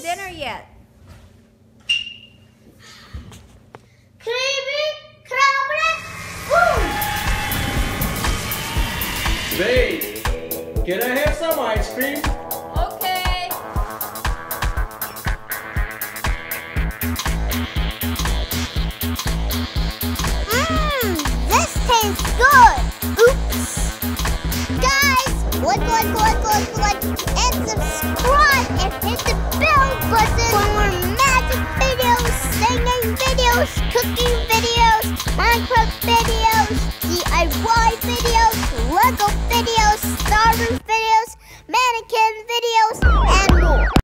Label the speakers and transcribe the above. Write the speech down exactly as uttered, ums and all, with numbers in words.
Speaker 1: dinner yet?
Speaker 2: Creamy, crumbly, boom!
Speaker 3: Babe, can I have some ice cream?
Speaker 1: Okay.